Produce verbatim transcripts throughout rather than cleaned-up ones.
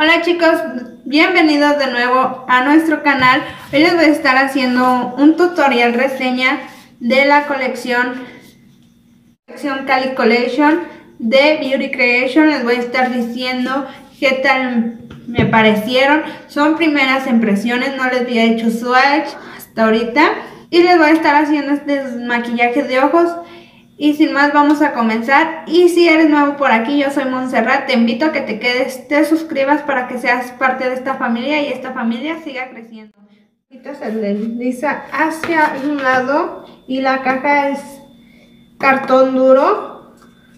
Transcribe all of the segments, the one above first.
Hola chicos, bienvenidos de nuevo a nuestro canal. Hoy les voy a estar haciendo un tutorial reseña de la colección, colección Cali Collection de Beauty Creation. Les voy a estar diciendo qué tal me parecieron. Son primeras impresiones, no les había hecho swatch hasta ahorita. Y les voy a estar haciendo este maquillaje de ojos. Y sin más vamos a comenzar. Y si eres nuevo por aquí, yo soy Montserrat, te invito a que te quedes, te suscribas para que seas parte de esta familia y esta familia siga creciendo. Ahorita se desliza hacia un lado y la caja es cartón duro.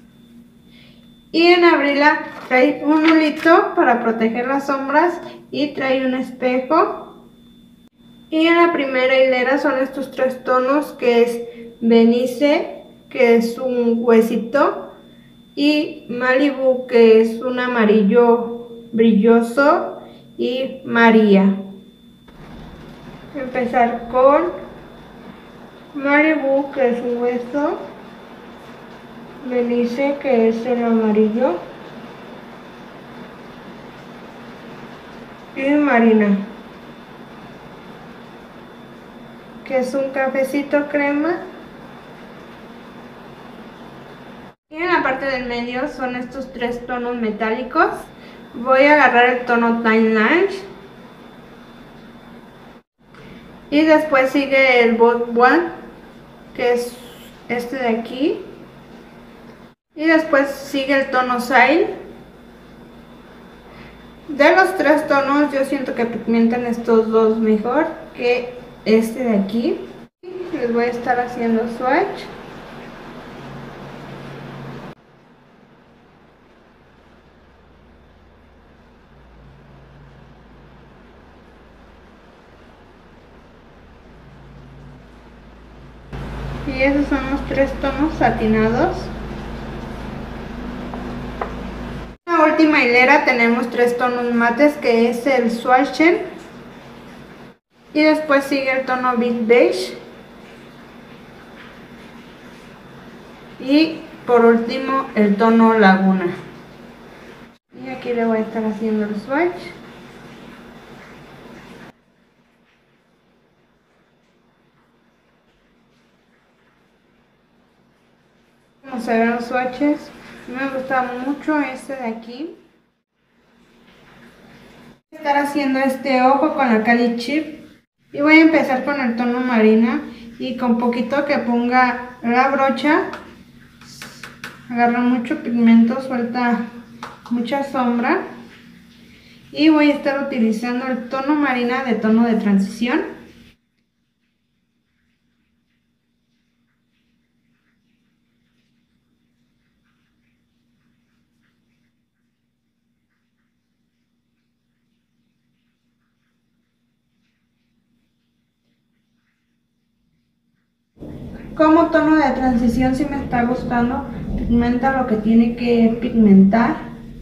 Y en abrirla trae un nudito para proteger las sombras y trae un espejo. Y en la primera hilera son estos tres tonos, que es Benice, que es un huesito, y Malibu, que es un amarillo brilloso, y María. Empezar con Malibu, que es un hueso, Benice, que es el amarillo, y Marina, que es un cafecito crema. Y en la parte del medio son estos tres tonos metálicos. Voy a agarrar el tono Time Lunch. Y después sigue el Bot One, que es este de aquí. Y después sigue el tono Sail. De los tres tonos yo siento que pigmentan estos dos mejor que este de aquí. Les voy a estar haciendo swatch. Y esos son los tres tonos satinados. En la última hilera tenemos tres tonos mates, que es el Swatchen. Y después sigue el tono Beach Beige. Y por último el tono Laguna. Y aquí le voy a estar haciendo el swatch. Como se ven los swatches, me gusta mucho este de aquí. Voy a estar haciendo este ojo con la Cali Chip. Y voy a empezar con el tono Marina. Y con poquito que ponga la brocha, agarra mucho pigmento, suelta mucha sombra. Y voy a estar utilizando el tono Marina de tono de transición. Como tono de transición, si me está gustando, pigmenta lo que tiene que pigmentar.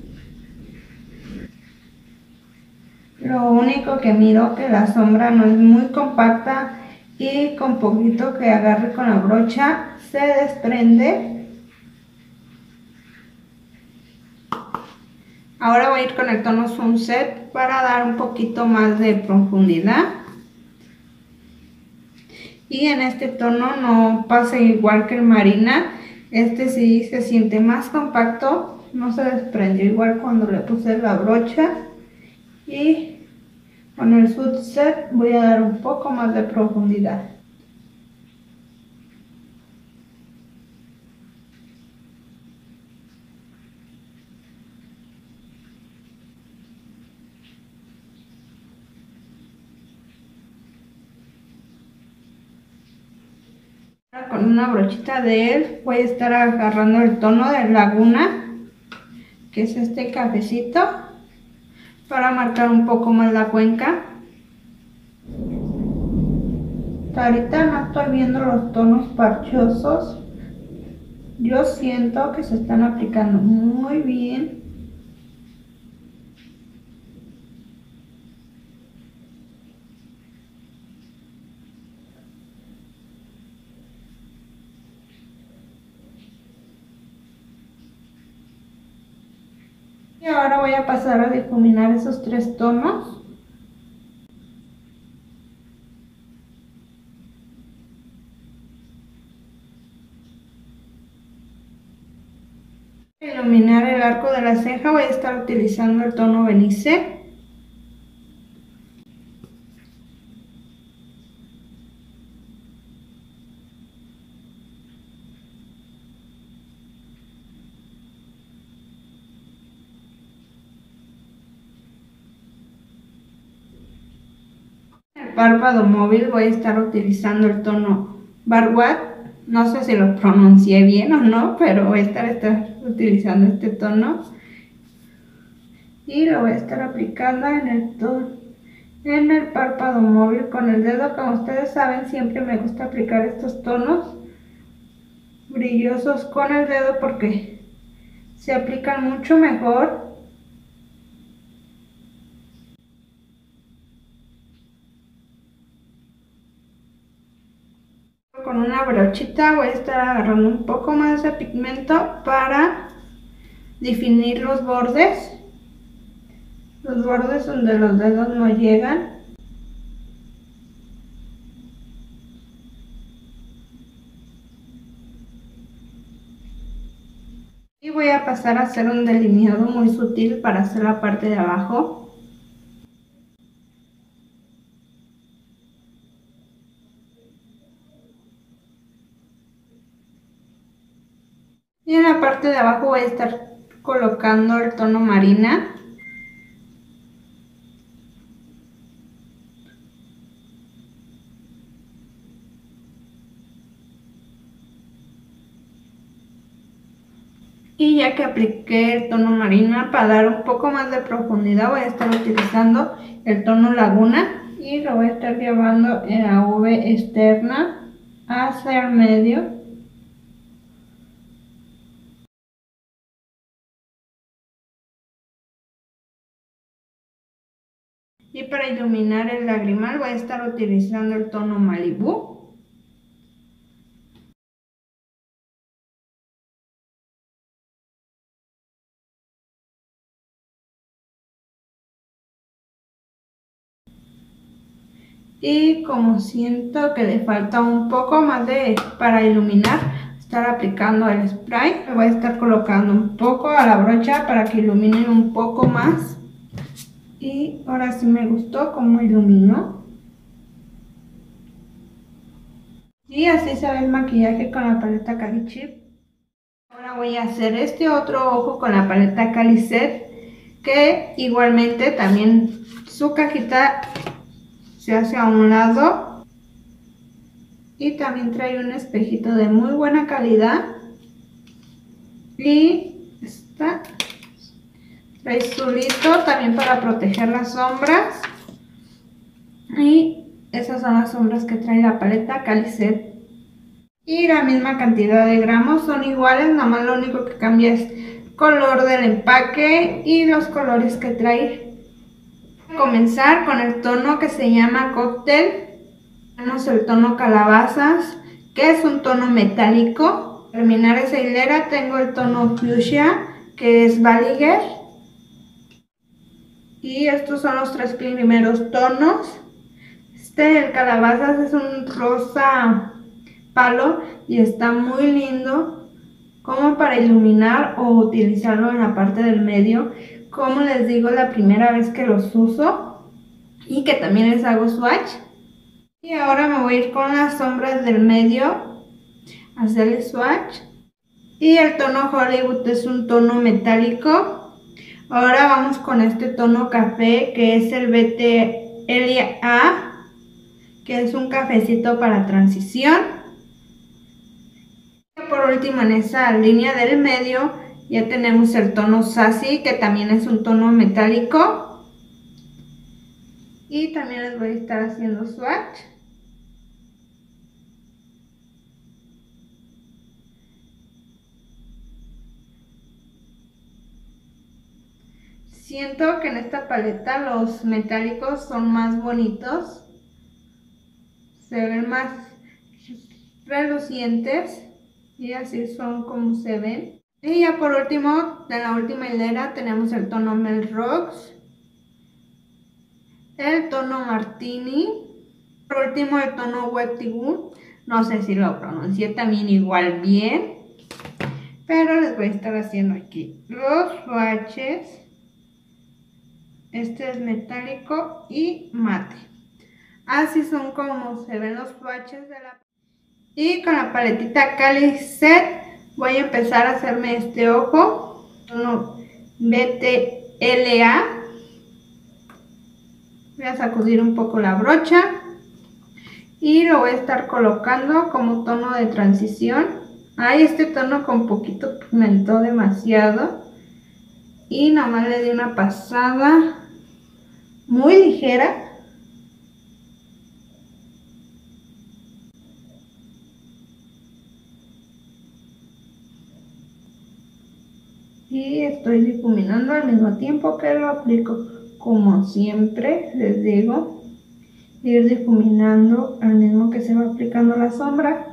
Lo único que miro que la sombra no es muy compacta y con poquito que agarre con la brocha se desprende. Ahora voy a ir con el tono Sunset para dar un poquito más de profundidad. Y en este tono no pasa igual que el Marina. Este sí se siente más compacto, no se desprendió igual cuando le puse la brocha. Y con el Sunset voy a dar un poco más de profundidad. Con una brochita de él voy a estar agarrando el tono de Laguna, que es este cafecito, para marcar un poco más la cuenca. Ahorita no estoy viendo los tonos parchosos. Yo siento que se están aplicando muy bien. Y ahora voy a pasar a difuminar esos tres tonos. Para iluminar el arco de la ceja voy a estar utilizando el tono Benice. El párpado móvil voy a estar utilizando el tono Barwat. No sé si lo pronuncié bien o no, pero voy a estar, estar utilizando este tono. Y lo voy a estar aplicando en el tono, en el párpado móvil con el dedo. Como ustedes saben, siempre me gusta aplicar estos tonos brillosos con el dedo porque se aplican mucho mejor. Con una brochita voy a estar agarrando un poco más de pigmento para definir los bordes, los bordes donde los dedos no llegan. Y voy a pasar a hacer un delineado muy sutil para hacer la parte de abajo. Y en la parte de abajo voy a estar colocando el tono marina. Y ya que apliqué el tono marina, para dar un poco más de profundidad voy a estar utilizando el tono laguna y lo voy a estar llevando en la V externa hacia el medio. Y para iluminar el lagrimal voy a estar utilizando el tono Malibu. Y como siento que le falta un poco más de para iluminar, estar aplicando el spray, le voy a estar colocando un poco a la brocha para que ilumine un poco más. Y ahora sí me gustó cómo iluminó. Y así se ve el maquillaje con la paleta Cali Chip. Ahora voy a hacer este otro ojo con la paleta Cali Set, que igualmente también su cajita se hace a un lado y también trae un espejito de muy buena calidad y está trae su listo también para proteger las sombras. Y esas son las sombras que trae la paleta Cali Set. Y la misma cantidad de gramos, son iguales, nada más lo único que cambia es color del empaque y los colores que trae. Voy a comenzar con el tono que se llama Cóctel. Tenemos el tono Calabazas, que es un tono metálico. Para terminar esa hilera tengo el tono Fuchsia, que es Baliger. Y estos son los tres primeros tonos. Este, el Calabazas, es un rosa palo y está muy lindo como para iluminar o utilizarlo en la parte del medio. Como les digo, la primera vez que los uso y que también les hago swatch. Y ahora me voy a ir con las sombras del medio a hacerle swatch. Y el tono Hollywood es un tono metálico. Ahora vamos con este tono café, que es el B T L A, que es un cafecito para transición. Y por último, en esa línea del medio ya tenemos el tono Sassy, que también es un tono metálico. Y también les voy a estar haciendo swatch. Siento que en esta paleta los metálicos son más bonitos, se ven más relucientes y así son como se ven. Y ya por último, de la última hilera tenemos el tono Mel Rocks, el tono Martini, por último el tono Wetty Wood. No sé si lo pronuncié también igual bien, pero les voy a estar haciendo aquí los swatches. Este es metálico y mate. Así son como se ven los swatches de la... Y con la paletita Cali Set voy a empezar a hacerme este ojo, tono B T L A. Voy a sacudir un poco la brocha y lo voy a estar colocando como tono de transición. Ahí este tono con poquito pigmentó demasiado y nada más le di una pasada muy ligera. Y estoy difuminando al mismo tiempo que lo aplico. Como siempre les digo, ir difuminando al mismo que se va aplicando la sombra.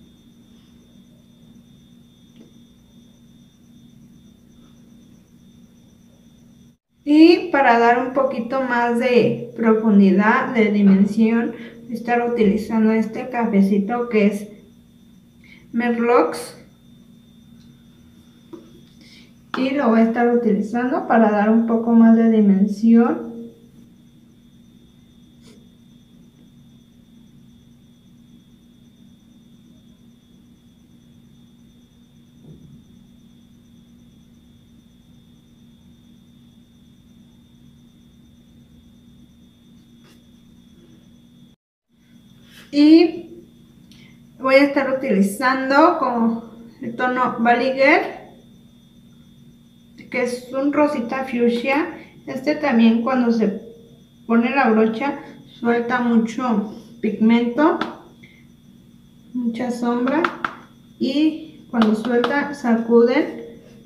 Y para dar un poquito más de profundidad, de dimensión, voy a estar utilizando este cafecito que es Merlot. Y lo voy a estar utilizando para dar un poco más de dimensión. Y voy a estar utilizando como el tono Baliger, que es un rosita fuchsia. Este también cuando se pone la brocha suelta mucho pigmento, mucha sombra, y cuando suelta sacuden.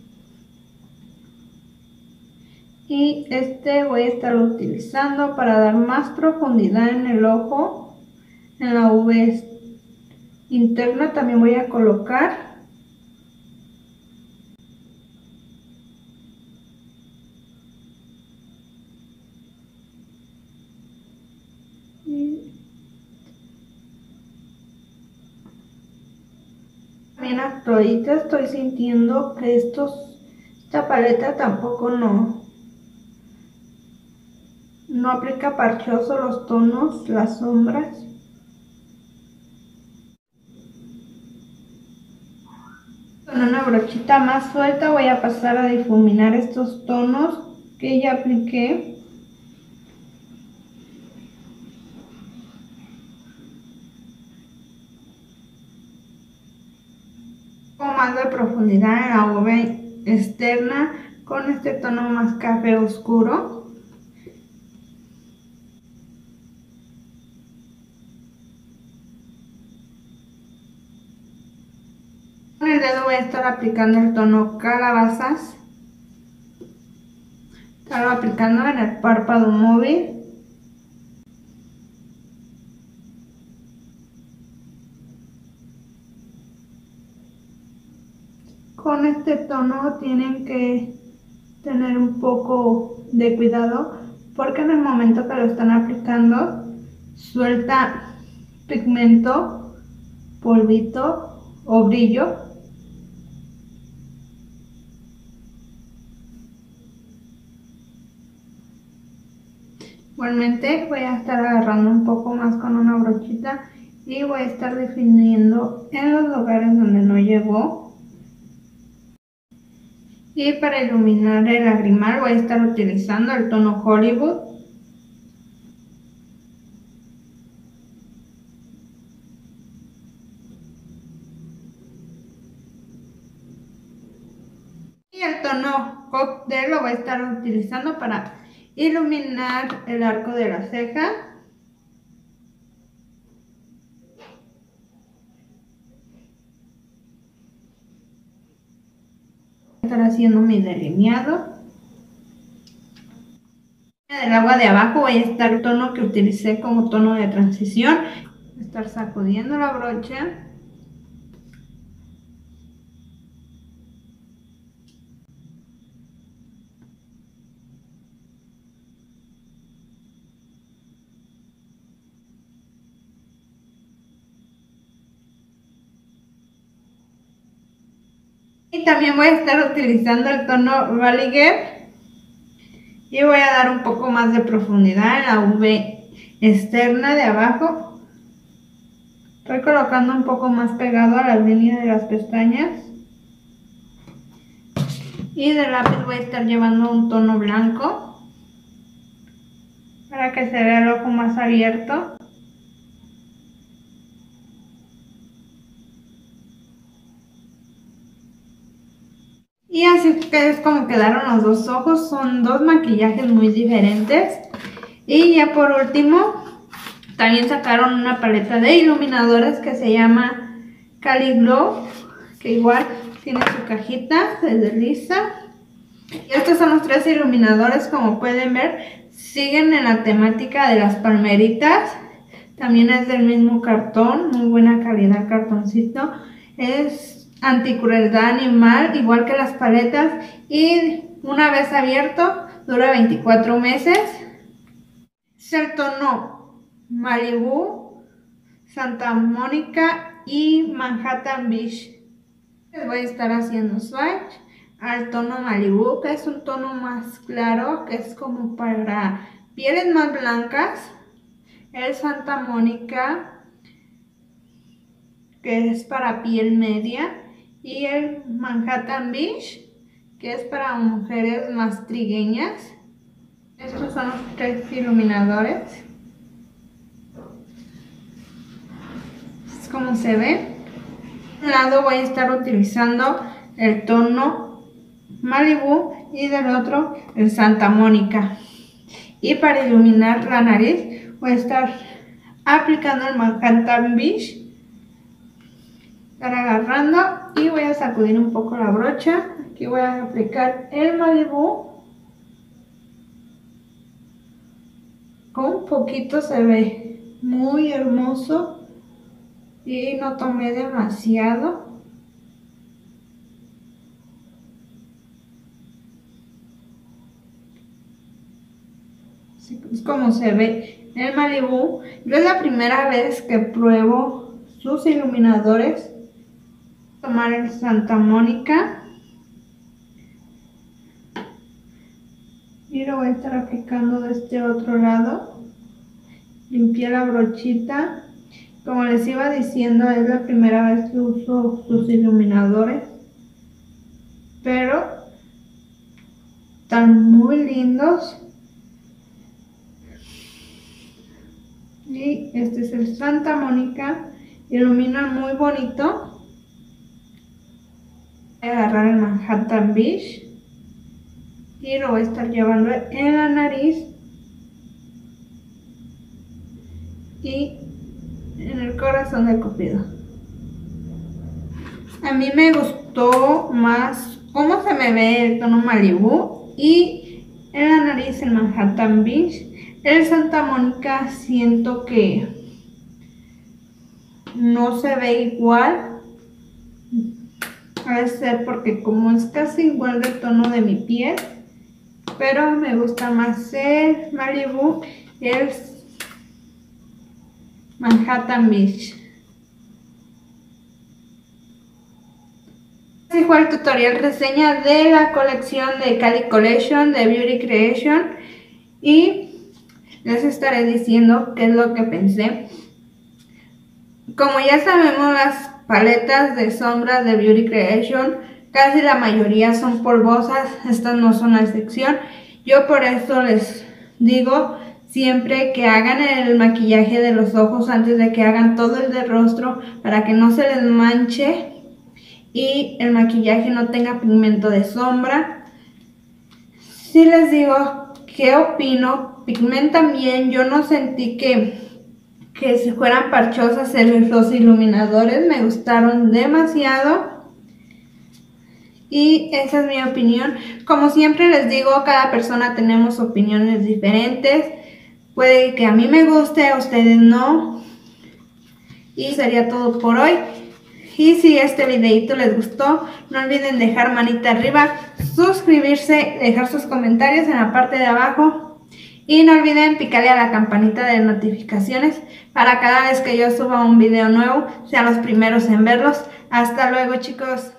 Y este voy a estar utilizando para dar más profundidad en el ojo. En la V interna también voy a colocar. También ahorita estoy sintiendo que estos, esta paleta tampoco no, no aplica parchoso los tonos, las sombras. Con una brochita más suelta voy a pasar a difuminar estos tonos que ya apliqué. Un poco más de profundidad en la V externa con este tono más café oscuro. Con el dedo voy a estar aplicando el tono calabazas. Estarlo aplicando en el párpado móvil. Con este tono tienen que tener un poco de cuidado porque en el momento que lo están aplicando suelta pigmento, polvito o brillo. Igualmente voy a estar agarrando un poco más con una brochita y voy a estar definiendo en los lugares donde no llegó. Y para iluminar el lagrimal voy a estar utilizando el tono Hollywood. Y el tono Cocktail lo voy a estar utilizando para iluminar el arco de la ceja. Voy a estar haciendo mi delineado. Del agua de abajo voy a estar el tono que utilicé como tono de transición. Voy a estar sacudiendo la brocha. Y también voy a estar utilizando el tono Valiger y voy a dar un poco más de profundidad en la V externa de abajo. Estoy colocando un poco más pegado a las líneas de las pestañas. Y de lápiz voy a estar llevando un tono blanco para que se vea el ojo más abierto. Y así que es como quedaron los dos ojos. Son dos maquillajes muy diferentes. Y ya por último, también sacaron una paleta de iluminadores que se llama Cali Glow, que igual tiene su cajita, se desliza. Y estos son los tres iluminadores, como pueden ver, siguen en la temática de las palmeritas. También es del mismo cartón, muy buena calidad cartoncito. Es anticrueldad animal, igual que las paletas. Y una vez abierto, dura veinticuatro meses. Es el tono Malibu, Santa Mónica y Manhattan Beach. Les voy a estar haciendo swatch al tono Malibu, que es un tono más claro, que es como para pieles más blancas. El Santa Mónica, que es para piel media. Y el Manhattan Beach, que es para mujeres más trigueñas. Estos son los tres iluminadores. Es como se ve. De un lado voy a estar utilizando el tono Malibu y del otro el Santa Mónica. Y para iluminar la nariz voy a estar aplicando el Manhattan Beach. Estar agarrando y voy a sacudir un poco la brocha. Aquí voy a aplicar el Malibu. Con un poquito se ve muy hermoso. Y no tomé demasiado. Así es como se ve el Malibu. Yo es la primera vez que pruebo sus iluminadores. Tomar el Santa Mónica. Y lo voy a estar aplicando de este otro lado. Limpié la brochita. Como les iba diciendo, es la primera vez que uso sus iluminadores, pero están muy lindos. Y este es el Santa Mónica, ilumina muy bonito. Voy a agarrar el Manhattan Beach y lo voy a estar llevando en la nariz y en el corazón del cupido. A mí me gustó más cómo se me ve el tono Malibu y en la nariz el Manhattan Beach. El Santa Mónica siento que no se ve igual. Debe ser porque como es casi igual del tono de mi piel, pero me gusta más el Malibu y el Manhattan Beach. Así fue el tutorial reseña de la colección de Cali Collection de Beauty Creation y les estaré diciendo qué es lo que pensé. Como ya sabemos, las paletas de sombras de Beauty Creation casi la mayoría son polvosas, estas no son la excepción. Yo por eso les digo siempre que hagan el maquillaje de los ojos antes de que hagan todo el del rostro, para que no se les manche y el maquillaje no tenga pigmento de sombra. Si les digo qué opino, pigmentan bien. Yo no sentí que, que si fueran parchosas los iluminadores, me gustaron demasiado. Y esa es mi opinión. Como siempre les digo, cada persona tenemos opiniones diferentes. Puede que a mí me guste, a ustedes no. Y sería todo por hoy. Y si este videito les gustó, no olviden dejar manita arriba, suscribirse, dejar sus comentarios en la parte de abajo. Y no olviden picarle a la campanita de notificaciones para cada vez que yo suba un video nuevo, sean los primeros en verlos. Hasta luego, chicos.